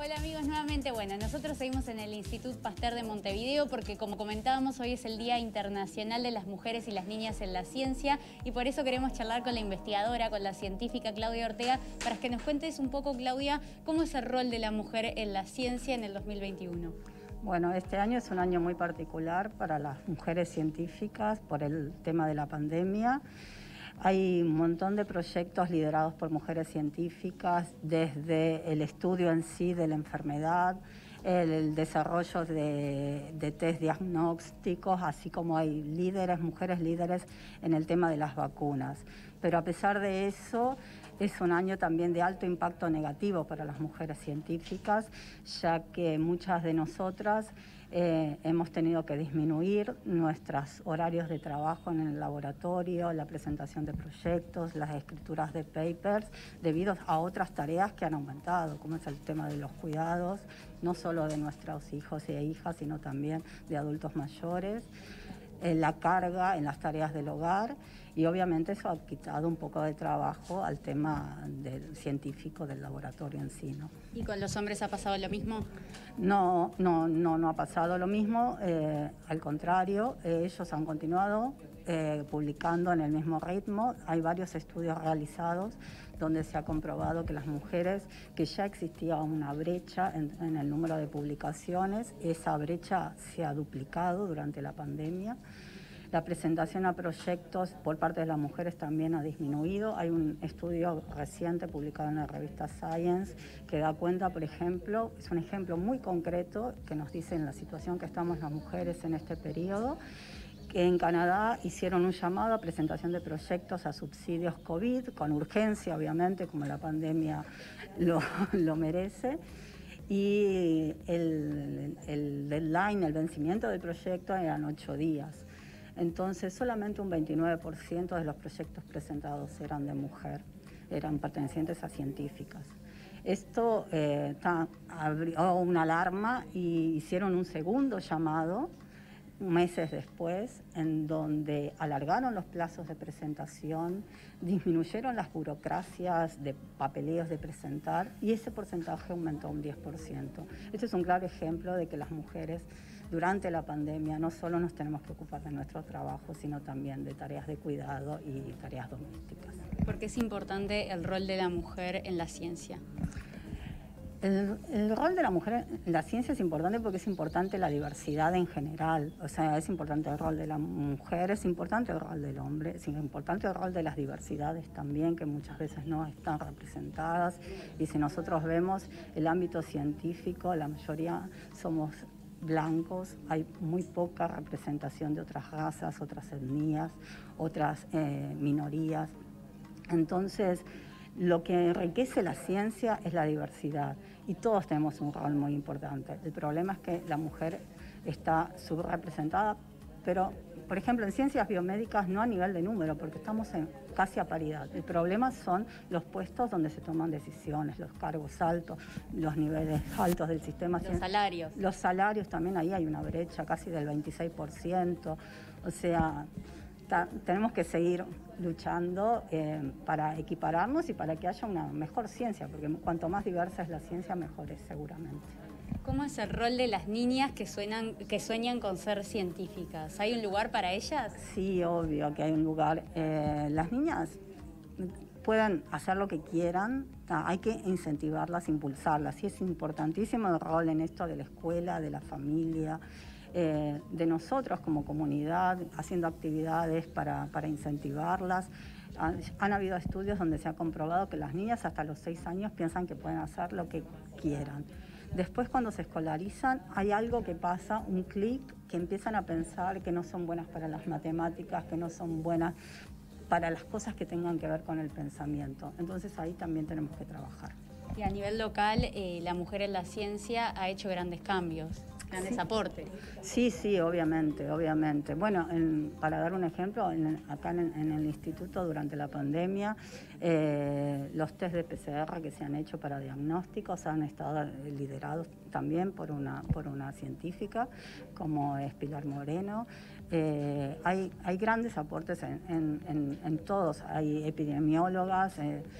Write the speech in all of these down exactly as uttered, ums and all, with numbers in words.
Hola amigos, nuevamente, bueno, nosotros seguimos en el Instituto Pasteur de Montevideo porque, como comentábamos, hoy es el Día Internacional de las Mujeres y las Niñas en la Ciencia y por eso queremos charlar con la investigadora, con la científica Claudia Ortega, para que nos cuentes un poco, Claudia, cómo es el rol de la mujer en la ciencia en el dos mil veintiuno. Bueno, este año es un año muy particular para las mujeres científicas por el tema de la pandemia. Hay un montón de proyectos liderados por mujeres científicas, desde el estudio en sí de la enfermedad, el, el desarrollo de, de test diagnósticos, así como hay líderes, mujeres líderes en el tema de las vacunas. Pero a pesar de eso, es un año también de alto impacto negativo para las mujeres científicas, ya que muchas de nosotras eh, hemos tenido que disminuir nuestros horarios de trabajo en el laboratorio, la presentación de proyectos, las escrituras de papers, debido a otras tareas que han aumentado, como es el tema de los cuidados, no solo de nuestros hijos e hijas, sino también de adultos mayores, eh, la carga en las tareas del hogar, y obviamente eso ha quitado un poco de trabajo al tema del científico del laboratorio en sí, ¿no? ¿Y con los hombres ha pasado lo mismo? No, no, no, no ha pasado lo mismo, eh, al contrario, eh, ellos han continuado eh, publicando en el mismo ritmo. Hay varios estudios realizados donde se ha comprobado que las mujeres, que ya existía una brecha en, en el número de publicaciones, esa brecha se ha duplicado durante la pandemia. La presentación a proyectos por parte de las mujeres también ha disminuido. Hay un estudio reciente publicado en la revista Science que da cuenta, por ejemplo, es un ejemplo muy concreto que nos dice en la situación que estamos las mujeres en este periodo, que en Canadá hicieron un llamado a presentación de proyectos a subsidios COVID, con urgencia, obviamente, como la pandemia lo, lo merece. Y el, el deadline, el vencimiento del proyecto eran ocho días. Entonces, solamente un veintinueve por ciento de los proyectos presentados eran de mujer, eran pertenecientes a científicas. Esto eh, ta, abrió una alarma y hicieron un segundo llamado meses después, en donde alargaron los plazos de presentación, disminuyeron las burocracias de papeleos de presentar y ese porcentaje aumentó un diez por ciento. Este es un claro ejemplo de que las mujeres durante la pandemia no solo nos tenemos que ocupar de nuestro trabajo, sino también de tareas de cuidado y tareas domésticas. ¿Por qué es importante el rol de la mujer en la ciencia? El, el rol de la mujer en la ciencia es importante porque es importante la diversidad en general, o sea, es importante el rol de la mujer, es importante el rol del hombre, es importante el rol de las diversidades también, que muchas veces no están representadas, y si nosotros vemos el ámbito científico, la mayoría somos blancos, hay muy poca representación de otras razas, otras etnias, otras eh, minorías. Entonces, lo que enriquece la ciencia es la diversidad y todos tenemos un rol muy importante. El problema es que la mujer está subrepresentada, pero, por ejemplo, en ciencias biomédicas no a nivel de número, porque estamos en casi a paridad. El problema son los puestos donde se toman decisiones, los cargos altos, los niveles altos del sistema. Los salarios. Los salarios también, ahí hay una brecha casi del veintiséis por ciento, o sea, tenemos que seguir luchando eh, para equipararnos y para que haya una mejor ciencia, porque cuanto más diversa es la ciencia, mejor es seguramente. ¿Cómo es el rol de las niñas que, suenan, que sueñan con ser científicas? ¿Hay un lugar para ellas? Sí, obvio que hay un lugar. Eh, las niñas pueden hacer lo que quieran, hay que incentivarlas, impulsarlas, y es importantísimo el rol en esto de la escuela, de la familia, eh, de nosotros como comunidad, haciendo actividades para, para incentivarlas. Han, han habido estudios donde se ha comprobado que las niñas hasta los seis años piensan que pueden hacer lo que quieran. Después, cuando se escolarizan, hay algo que pasa, un clic, que empiezan a pensar que no son buenas para las matemáticas, que no son buenas para las cosas que tengan que ver con el pensamiento. Entonces ahí también tenemos que trabajar. Y a nivel local, eh, la mujer en la ciencia ha hecho grandes cambios, grandes sí. aportes. Sí, sí, obviamente, obviamente. Bueno, en, para dar un ejemplo, en, acá en, en el instituto durante la pandemia, eh, los test de P C R que se han hecho para diagnósticos han estado liderados también por una, por una científica, como es Pilar Moreno. Eh, hay, hay grandes aportes en, en, en, en todos, hay epidemiólogas, eh,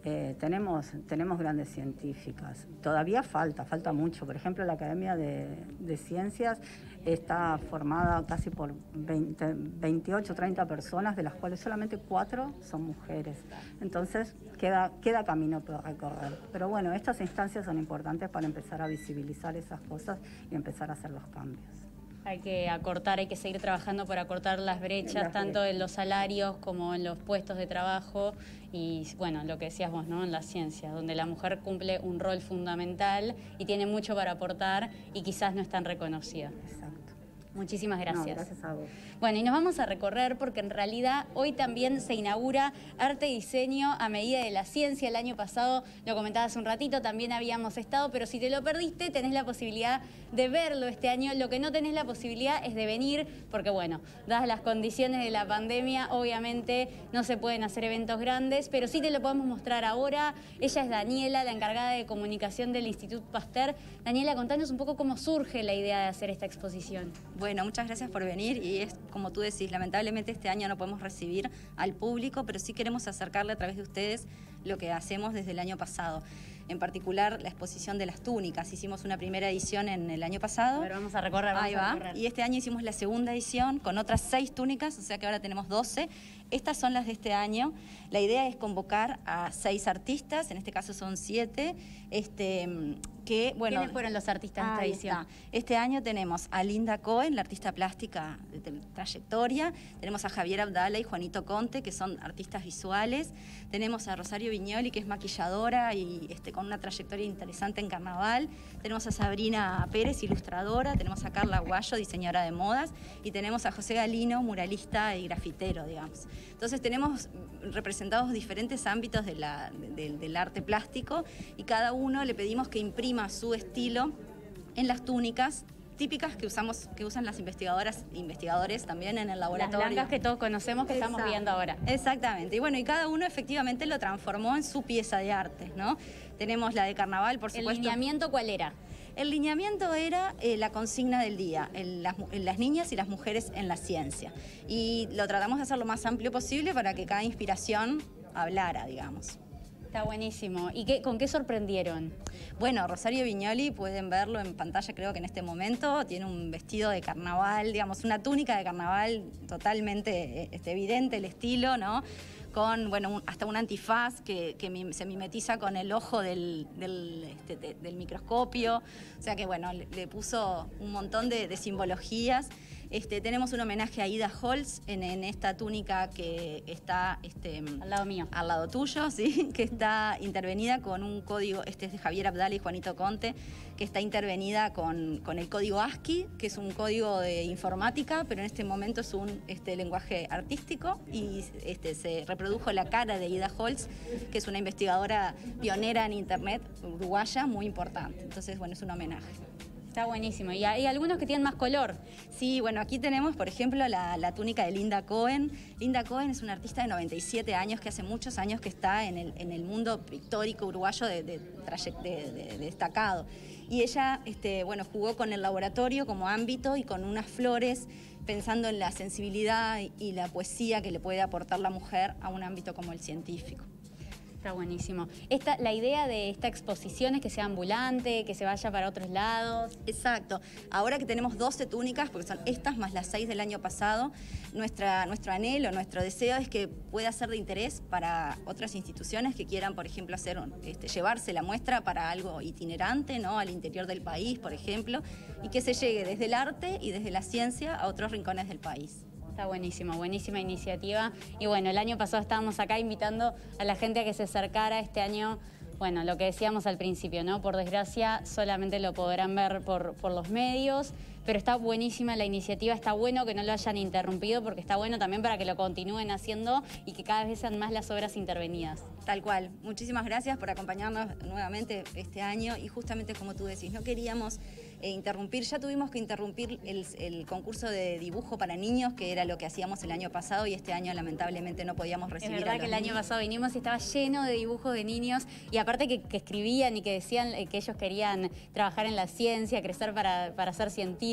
Eh, tenemos, tenemos grandes científicas. Todavía falta, falta mucho. Por ejemplo, la Academia de, de Ciencias está formada casi por veinte, veintiocho, treinta personas, de las cuales solamente cuatro son mujeres. Entonces, queda, queda camino por recorrer. Pero bueno, estas instancias son importantes para empezar a visibilizar esas cosas y empezar a hacer los cambios. Hay que acortar, hay que seguir trabajando por acortar las brechas, tanto en los salarios como en los puestos de trabajo y, bueno, lo que decías vos, ¿no? En la ciencia, donde la mujer cumple un rol fundamental y tiene mucho para aportar y quizás no es tan reconocida. Exacto. Muchísimas gracias. No, gracias a vos. Bueno, y nos vamos a recorrer porque en realidad hoy también se inaugura Arte y Diseño a medida de la ciencia. El año pasado, lo comentaba hace un ratito, también habíamos estado, pero si te lo perdiste, tenés la posibilidad de verlo este año. Lo que no tenés la posibilidad es de venir, porque bueno, dadas las condiciones de la pandemia, obviamente no se pueden hacer eventos grandes, pero sí te lo podemos mostrar ahora. Ella es Daniela, la encargada de comunicación del Instituto Pasteur. Daniela, contanos un poco cómo surge la idea de hacer esta exposición. Bueno, muchas gracias por venir y es como tú decís, lamentablemente este año no podemos recibir al público, pero sí queremos acercarle a través de ustedes lo que hacemos desde el año pasado. En particular, la exposición de las túnicas. Hicimos una primera edición en el año pasado. Pero vamos a recorrer, vamos Ahí va. a recorrer. Y este año hicimos la segunda edición con otras seis túnicas, o sea que ahora tenemos doce. Estas son las de este año. La idea es convocar a seis artistas, en este caso son siete, este, que, bueno... ¿Quiénes fueron los artistas de esta edición? Está. Este año tenemos a Linda Cohen, la artista plástica de, de trayectoria, tenemos a Javier Abdala y Juanito Conte, que son artistas visuales, tenemos a Rosario Viñoli, que es maquilladora y este, con una trayectoria interesante en carnaval, tenemos a Sabrina Pérez, ilustradora, tenemos a Carla Guayo, diseñadora de modas, y tenemos a José Galino, muralista y grafitero, digamos. Entonces tenemos representados diferentes ámbitos de la, de, del arte plástico y cada uno le pedimos que imprima su estilo en las túnicas típicas que usamos, que usan las investigadoras e investigadores también en el laboratorio. Las blancas que todos conocemos, que Exacto. estamos viendo ahora. Exactamente. Y bueno, y cada uno efectivamente lo transformó en su pieza de arte, ¿no? Tenemos la de carnaval, por supuesto. ¿El lineamiento cuál era? El lineamiento era eh, la consigna del día, el, las, las niñas y las mujeres en la ciencia. Y lo tratamos de hacer lo más amplio posible para que cada inspiración hablara, digamos. Está buenísimo. ¿Y qué, con qué sorprendieron? Bueno, Rosario Viñoli, pueden verlo en pantalla creo que en este momento, tiene un vestido de carnaval, digamos, una túnica de carnaval totalmente este, evidente el estilo, ¿no? Con, bueno, un, hasta un antifaz que, que mi, se mimetiza con el ojo del, del, este, de, del microscopio, o sea que, bueno, le, le puso un montón de, de simbologías. Este, tenemos un homenaje a Ida Holz en, en esta túnica que está este, al lado mío, al lado tuyo, sí, que está intervenida con un código, este es de Javier Abdala y Juanito Conte, que está intervenida con, con el código ASCII, que es un código de informática, pero en este momento es un este, lenguaje artístico y este, se reprodujo la cara de Ida Holz, que es una investigadora pionera en internet uruguaya muy importante. Entonces, bueno, es un homenaje. Está buenísimo. Y hay algunos que tienen más color. Sí, bueno, aquí tenemos, por ejemplo, la, la túnica de Linda Cohen. Linda Cohen es una artista de noventa y siete años que hace muchos años que está en el, en el mundo pictórico uruguayo de, de, de, de, de destacado. Y ella, este, bueno, jugó con el laboratorio como ámbito y con unas flores, pensando en la sensibilidad y la poesía que le puede aportar la mujer a un ámbito como el científico. Está buenísimo. Esta, la idea de esta exposición es que sea ambulante, que se vaya para otros lados. Exacto. Ahora que tenemos doce túnicas, porque son estas más las seis del año pasado, nuestra, nuestro anhelo, nuestro deseo es que pueda ser de interés para otras instituciones que quieran, por ejemplo, hacer, este, llevarse la muestra para algo itinerante, ¿no? Al interior del país, por ejemplo, y que se llegue desde el arte y desde la ciencia a otros rincones del país. Está buenísimo, buenísima iniciativa. Y bueno, el año pasado estábamos acá invitando a la gente a que se acercara. Este año, bueno, lo que decíamos al principio, ¿no? Por desgracia, solamente lo podrán ver por, por los medios, pero está buenísima la iniciativa, está bueno que no lo hayan interrumpido, porque está bueno también para que lo continúen haciendo y que cada vez sean más las obras intervenidas. Tal cual. Muchísimas gracias por acompañarnos nuevamente este año y justamente como tú decís, no queríamos eh, interrumpir, ya tuvimos que interrumpir el, el concurso de dibujo para niños, que era lo que hacíamos el año pasado y este año lamentablemente no podíamos recibir. Es verdad a los que el año niños. pasado vinimos y estaba lleno de dibujos de niños y aparte que, que escribían y que decían que ellos querían trabajar en la ciencia, crecer para, para ser científicos.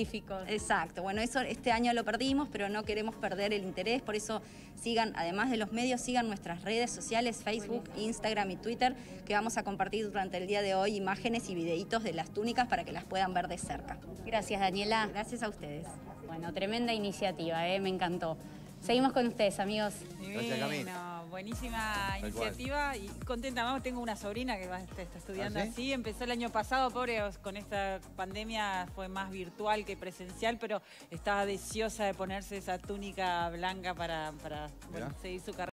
científicos. Exacto, bueno, eso este año lo perdimos, pero no queremos perder el interés, por eso sigan, además de los medios, sigan nuestras redes sociales, Facebook, Instagram y Twitter, que vamos a compartir durante el día de hoy imágenes y videitos de las túnicas para que las puedan ver de cerca. Gracias, Daniela. Gracias a ustedes. Bueno, tremenda iniciativa, ¿eh? Me encantó. Seguimos con ustedes, amigos. Gracias, Cami. Bueno, buenísima Tal iniciativa y contenta. Vamos, tengo una sobrina que va, está, está estudiando ¿Ah, sí? así. Empezó el año pasado, pobre, con esta pandemia fue más virtual que presencial, pero estaba deseosa de ponerse esa túnica blanca para, para bueno, seguir su carrera.